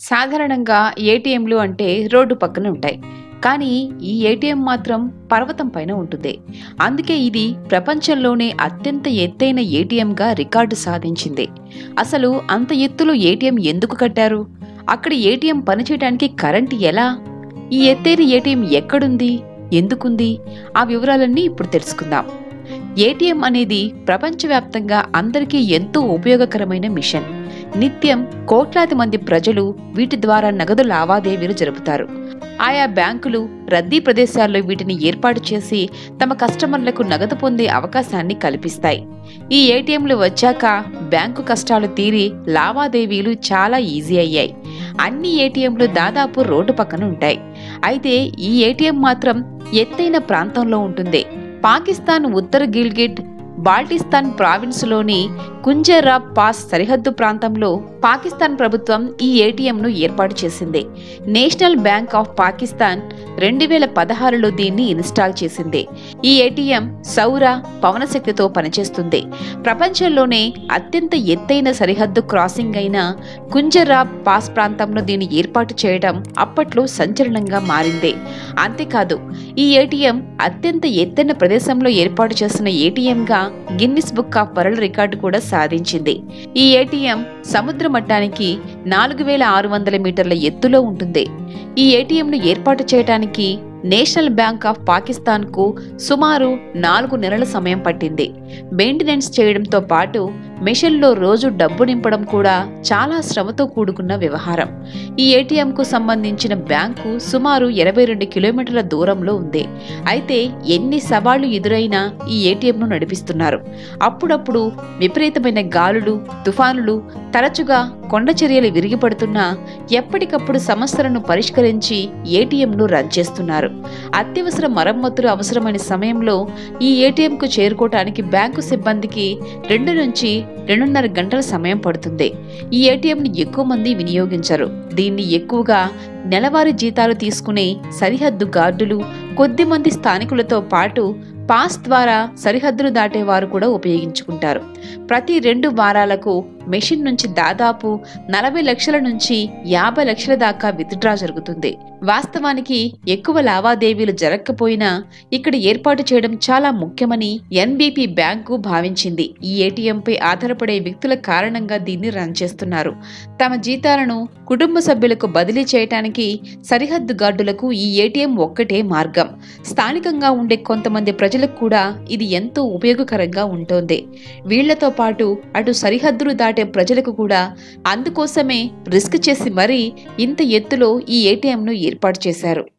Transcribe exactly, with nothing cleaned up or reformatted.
సాధారణంగా ఏటీఎంలు అంటే రోడ్డు పక్కన ఉంటాయి. కానీ ఈ ఏటీఎం మాత్రం పర్వతం పైన ఉంటుంది. అందుకే ఇది ప్రపంచంలోనే అత్యంత ఎత్తైన ఏటీఎంగా రికార్డు సాధించింది. అసలు అంత ఎత్తులో ఏటీఎం ఎందుకు కట్టారు? అక్కడ ఏటీఎం పనిచేయడానికి కరెంటు ఎలా? ఈ ఎత్తైన ఏటీఎం ఎక్కడుంది, ఎందుకుంది? ఆ వివరాలన్నీ ఇప్పుడు తెలుసుకుందాం. ఏటీఎం అనేది ప్రపంచవ్యాప్తంగా అందరికీ ఎంతో ఉపయోగకరమైన మిషన్. నిత్యం కోట్లాది మంది ప్రజలు వీటి ద్వారా నగదు లావాదేవీలు జరుపుతారు. ఆయా బ్యాంకులు రద్దీ ప్రదేశాల్లో వీటిని ఏర్పాటు చేసి తమ కస్టమర్లకు నగదు పొందే అవకాశాన్ని కల్పిస్తాయి. ఈ ఏటీఎంలు వచ్చాక బ్యాంకు కష్టాలు తీరి లావాదేవీలు చాలా ఈజీ అయ్యాయి. అన్ని ఏటీఎంలు దాదాపు రోడ్డు పక్కన ఉంటాయి. అయితే ఈ ఏటీఎం మాత్రం ఎత్తైన ప్రాంతంలో ఉంటుంది. పాకిస్తాన్ ఉత్తర గిల్గిట్ బాల్టిస్తాన్ ప్రావిన్స్లోని కుంజరాబ్ పాస్ సరిహద్దు ప్రాంతంలో పాకిస్తాన్ ప్రభుత్వం ఈ ఏటీఎంను ఏర్పాటు చేసింది. నేషనల్ బ్యాంక్ ఆఫ్ పాకిస్తాన్ రెండు వేల పదహారులో దీన్ని ఇన్స్టాల్ చేసింది. ఈ ఏటీఎం సౌర పవనశక్తితో పనిచేస్తుంది. ప్రపంచంలోనే అత్యంత ఎత్తైన సరిహద్దు క్రాసింగ్ అయిన కుంజరాబ్ పాస్ ప్రాంతంలో దీన్ని ఏర్పాటు చేయడం అప్పట్లో సంచలనంగా మారింది. అంతేకాదు, ఈ ఏటీఎం అత్యంత ఎత్తైన ప్రదేశంలో ఏర్పాటు చేసిన ఏటీఎంగా Guinness book of world record కూడా సాధించింది. ఈ ఏటీఎం సముద్ర మట్టానికి నాలుగు వేల ఆరు వందల మీటర్ల ఎత్తులో ఉంటుంది. ఈ ఏటీఎంను ఏర్పాటు చేయడానికి నేషనల్ బ్యాంక్ ఆఫ్ పాకిస్తాన్ కు సుమారు నాలుగు నెలల సమయం పట్టింది. మెయింటెనెన్స్ చేయడంతో పాటు మెషిన్లో రోజు డబ్బు నింపడం కూడా చాలా శ్రమతో కూడుకున్న వ్యవహారం. ఈ ఏటీఎం కు సంబంధించిన బ్యాంకు సుమారు ఇరవై రెండు కిలోమీటర్ల దూరంలో ఉంది. అయితే ఎన్ని సవాళ్లు ఎదురైనా ఈ ఏటీఎంను నడిపిస్తున్నారు. అప్పుడప్పుడు విపరీతమైన గాలులు, తుఫానులు, తరచుగా కొండ చర్యలు విరిగిపడుతున్నా ఎప్పటికప్పుడు సమస్యలను పరిష్కరించి ఏటీఎంను రన్ చేస్తున్నారు. అత్యవసర మరమ్మతులు అవసరమైన సమయంలో ఈ ఏటీఎంకు చేరుకోవటానికి బ్యాంకు సిబ్బందికి రెండు నుంచి రెండున్నర గంటల సమయం పడుతుంది. ఈ ఏటీఎంని ఎక్కువ మంది వినియోగించరు. దీన్ని ఎక్కువగా నెలవారీ జీతాలు తీసుకునే సరిహద్దు గార్డులు, కొద్ది మంది స్థానికులతో పాటు పాస్ ద్వారా సరిహద్దులు దాటేవారు కూడా ఉపయోగించుకుంటారు. ప్రతి రెండు వారాలకు మెషిన్ నుంచి దాదాపు నలభై లక్షల నుంచి యాభై లక్షల దాకా విత్డ్రా జరుగుతుంది. వాస్తవానికి ఎక్కువ లావాదేవీలు జరగకపోయినా ఇక్కడ ఏర్పాటు చేయడం చాలా ముఖ్యమని ఎన్బిపి బ్యాంకు భావించింది. ఈ ఏటీఎంపై ఆధారపడే వ్యక్తుల కారణంగా దీన్ని రన్ చేస్తున్నారు. తమ జీతాలను కుటుంబ సభ్యులకు బదిలీ చేయటానికి సరిహద్దు గార్డులకు ఈ ఏటీఎం ఒక్కటే మార్గం. స్థానికంగా ఉండే కొంతమంది ప్రజలకు కూడా ఇది ఎంతో ఉపయోగకరంగా ఉంటుంది. వీళ్లతో పాటు అటు సరిహద్దులు దాటే ప్రజలకు కూడా. అందుకోసమే రిస్క్ చేసి మరీ ఇంత ఎత్తులో ఈ ఏటీఎంను ఏర్పాటు చేశారు.